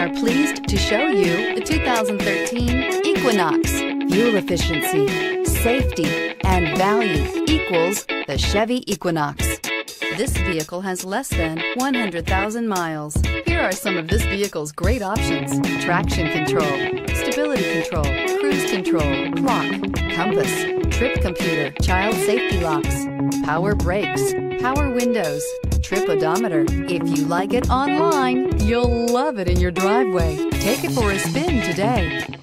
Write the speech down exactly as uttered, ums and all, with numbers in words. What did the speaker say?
are pleased to show you the two thousand thirteen Equinox. Fuel efficiency, safety, and value equals the Chevy Equinox. This vehicle has less than one hundred thousand miles. Here are some of this vehicle's great options: traction control, stability control, cruise control, clock, compass, trip computer, child safety locks, power brakes, power windows, trip odometer. If you like it online, you'll love it in your driveway. Take it for a spin today.